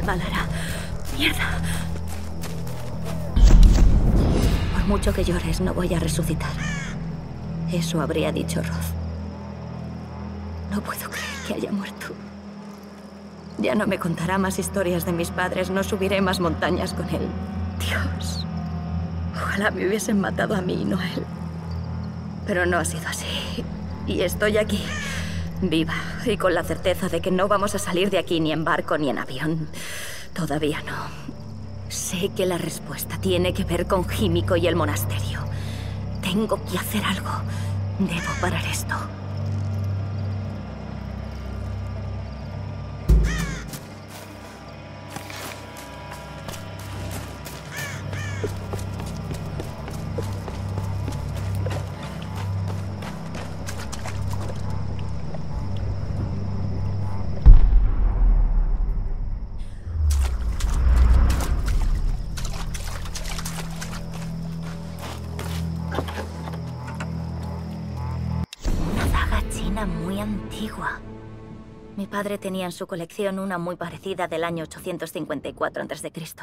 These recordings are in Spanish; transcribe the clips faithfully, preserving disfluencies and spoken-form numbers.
nada, Lara. ¡Mierda! Por mucho que llores, no voy a resucitar. Eso habría dicho Roth. No puedo creer que haya muerto. Ya no me contará más historias de mis padres, no subiré más montañas con él. Dios. Ojalá me hubiesen matado a mí y no a él. Pero no ha sido así. Y estoy aquí, viva, y con la certeza de que no vamos a salir de aquí ni en barco ni en avión. Todavía no. Sé que la respuesta tiene que ver con Himiko y el monasterio. Tengo que hacer algo. Debo parar esto. Muy antigua. Mi padre tenía en su colección una muy parecida del año ochocientos cincuenta y cuatro antes de Cristo.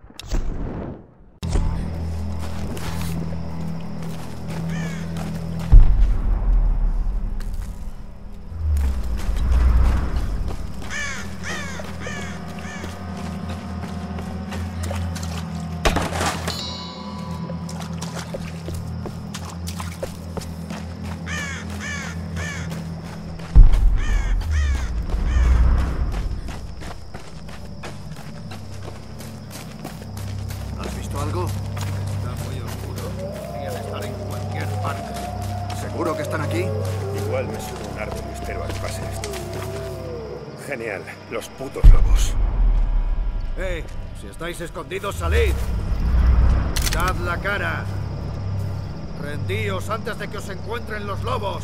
¿Algo? Está muy oscuro. Podrían estar en cualquier parte. ¿Seguro que están aquí? Igual me subo un árbol y espero a que pase esto. Genial. Los putos lobos. ¡Eh! Si estáis escondidos, salid. ¡Dad la cara! ¡Rendíos antes de que os encuentren los lobos!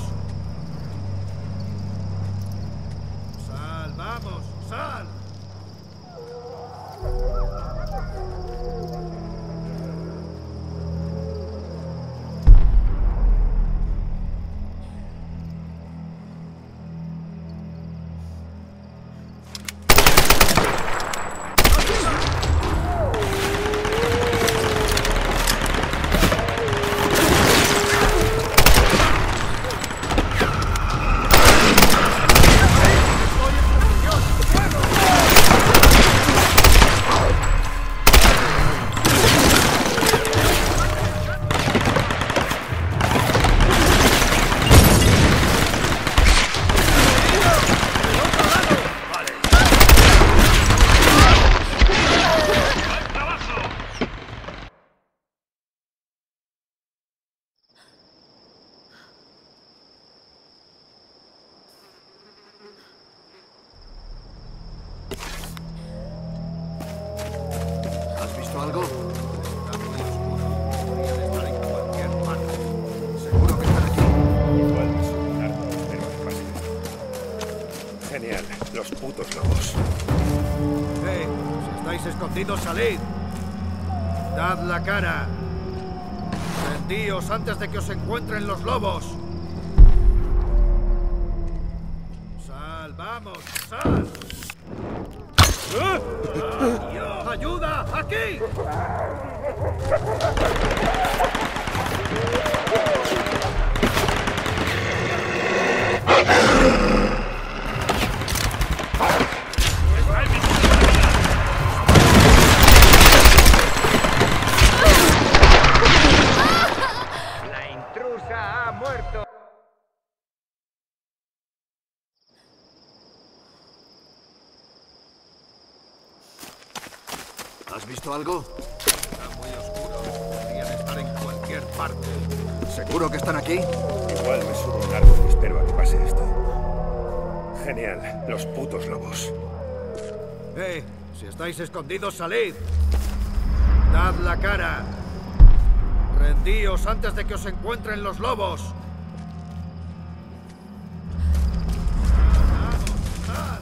¡Sal, vamos! ¡Sal! ¿Algo? Está muy oscuro. Podrían estar en cualquier parte. ¿Seguro que están aquí? Igual me subo un árbol, pero que pase esto. Genial. Los putos lobos. ¡Eh! Si estáis escondidos, salid. ¡Dad la cara! ¡Rendíos antes de que os encuentren los lobos! ¡Sal, vamos! ¡Sal! ¡Ayuda! ¡Aquí! La intrusa ha muerto. ¿Has visto algo? Está muy oscuro. Podrían estar en cualquier parte. ¿Seguro que están aquí? Igual me subo un árbol y espero a que pase esto. Genial. Los putos lobos. ¡Eh! Si estáis escondidos, salid. ¡Dad la cara! ¡Rendíos antes de que os encuentren los lobos! ¡Vamos! ¡Sal!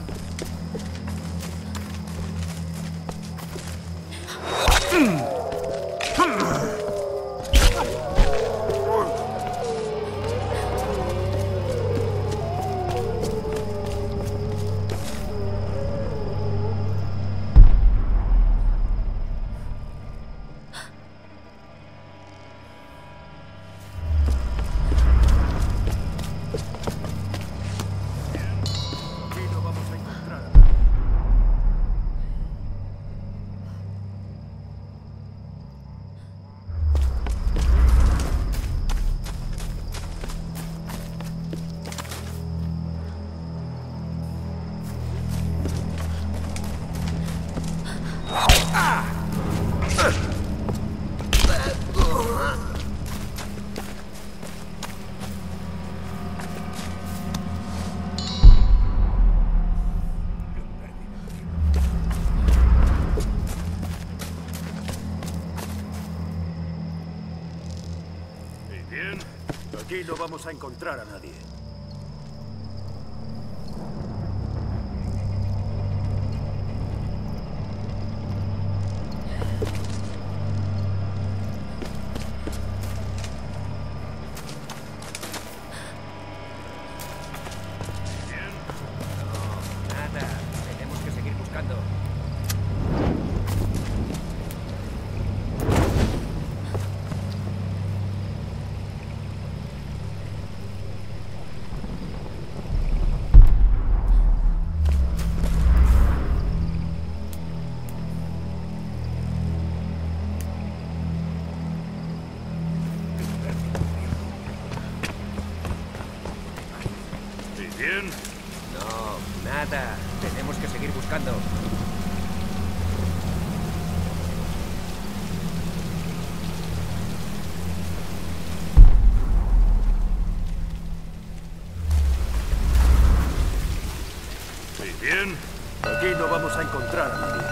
Bien. Aquí no vamos a encontrar a nadie. ¿Bien? No, nada. Tenemos que seguir buscando. ¿Sí, bien? Aquí no vamos a encontrar a nadie.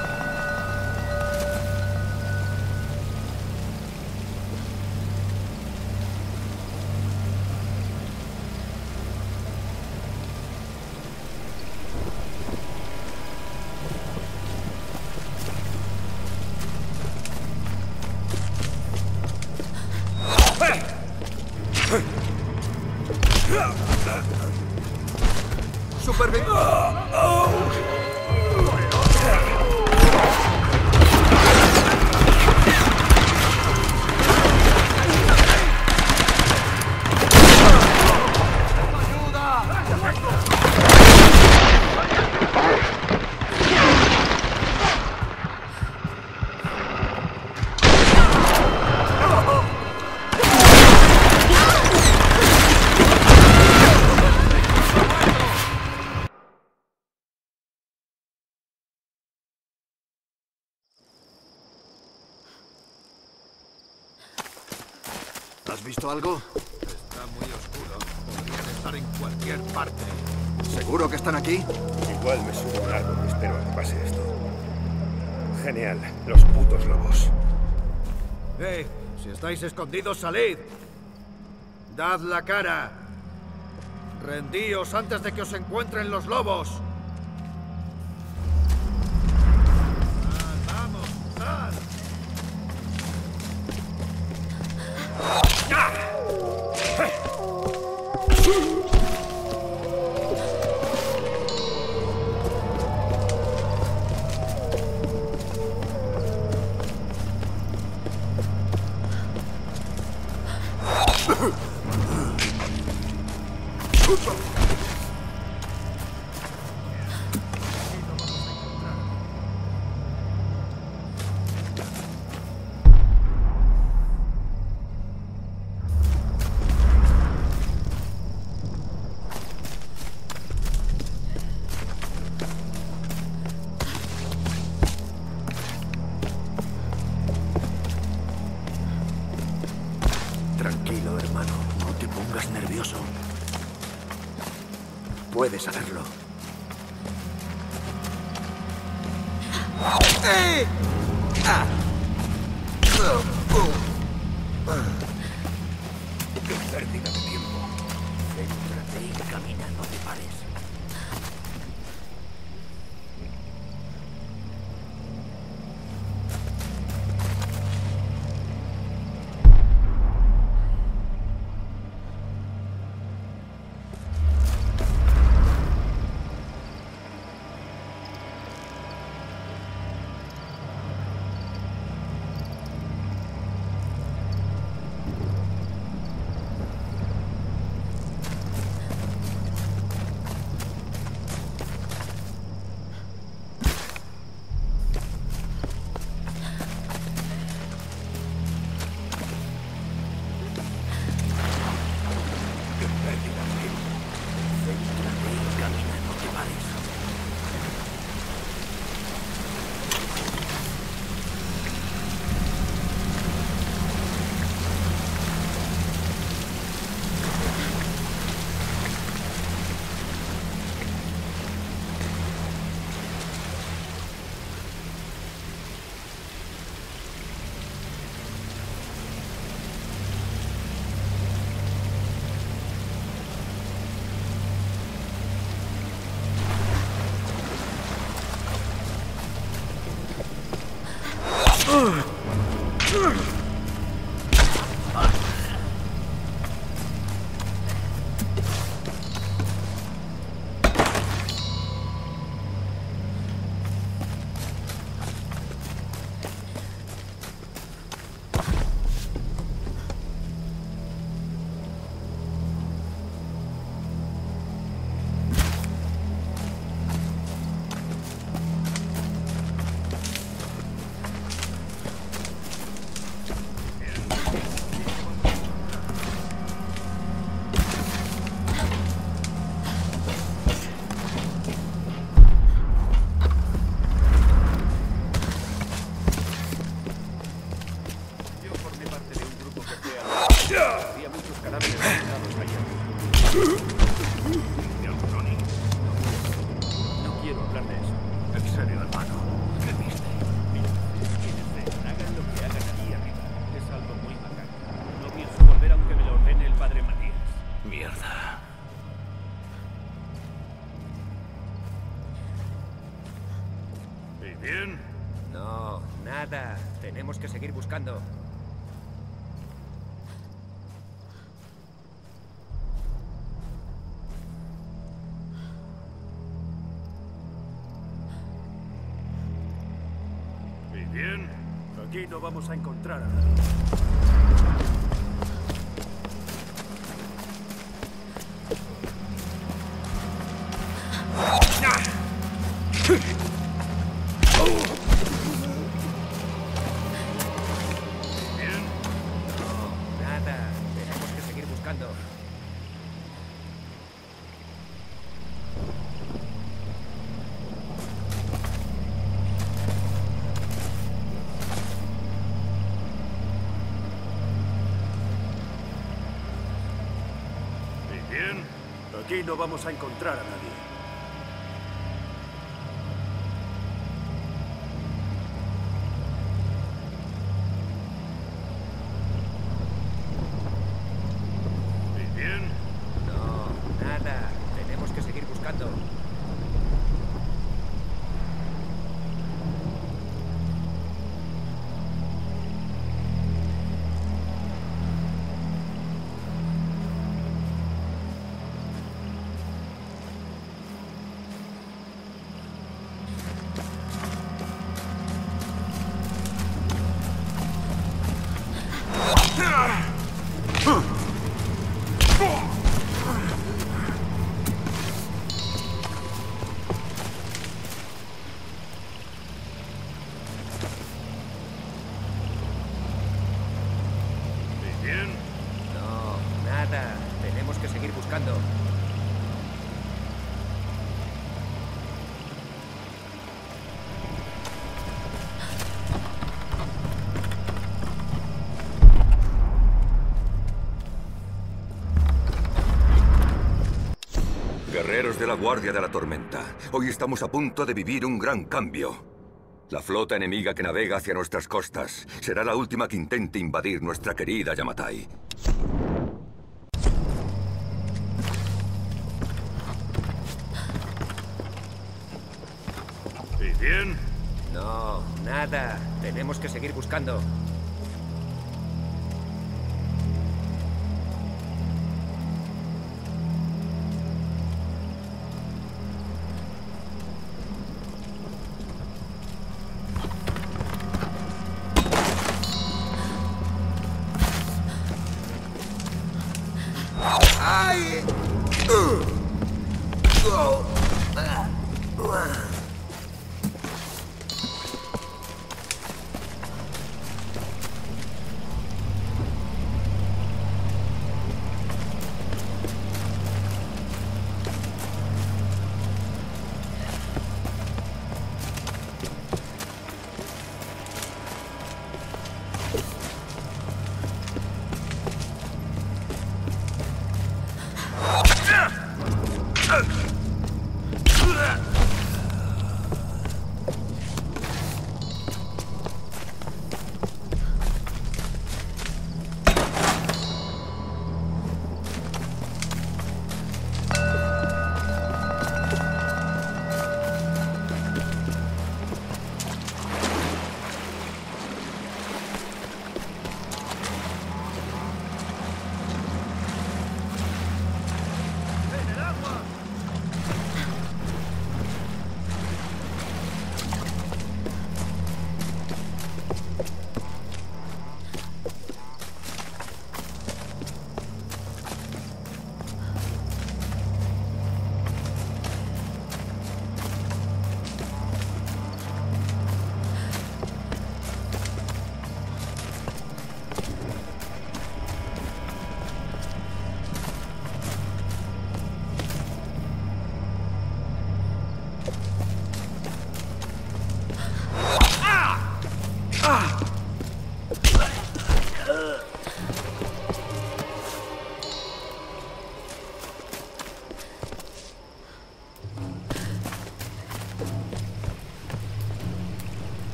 ¿Has visto algo? Está muy oscuro. Podrían estar en cualquier parte. ¿Seguro que están aquí? Igual me subo a un árbol y espero a que pase esto. Genial. Los putos lobos. ¡Eh! Si estáis escondidos, salid. ¡Dad la cara! ¡Rendíos antes de que os encuentren los lobos! ¡Sal, vamos! ¡Sal! Tranquilo, hermano. No te pongas nervioso. Puedes hacerlo. ¡Eh! ¡Ah! ¡Qué pérdida de tiempo! Céntrate y camina, no te pares. cadáveres encontrados ayer. Ronnie. No quiero hablar de eso. En serio, hermano. ¿Qué viste? Mira, quienes ven, hagan lo que hagan aquí arriba. Es algo muy macabro. No pienso volver aunque me lo ordene el padre Matías. Mierda. ¿Y bien? No, nada. Tenemos que seguir buscando. ¿Y bien? Aquí no vamos a encontrar a nadie. ¿Bien? No, nada. Tenemos que seguir buscando. ¿Y bien? Aquí no vamos a encontrar a nadie. ¿Y bien? No, nada. Tenemos que seguir buscando. ¿Y bien? No, nada. Tenemos que seguir buscando. Guerreros de la Guardia de la Tormenta, hoy estamos a punto de vivir un gran cambio. La flota enemiga que navega hacia nuestras costas será la última que intente invadir nuestra querida Yamatai. ¿Y bien? No, nada. Tenemos que seguir buscando.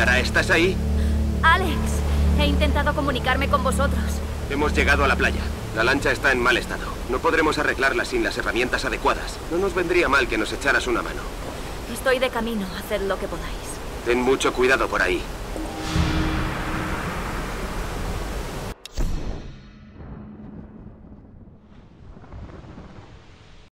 Clara, ¿estás ahí? Alex, he intentado comunicarme con vosotros. Hemos llegado a la playa. La lancha está en mal estado. No podremos arreglarla sin las herramientas adecuadas. No nos vendría mal que nos echaras una mano. Estoy de camino, haced lo que podáis. Ten mucho cuidado por ahí.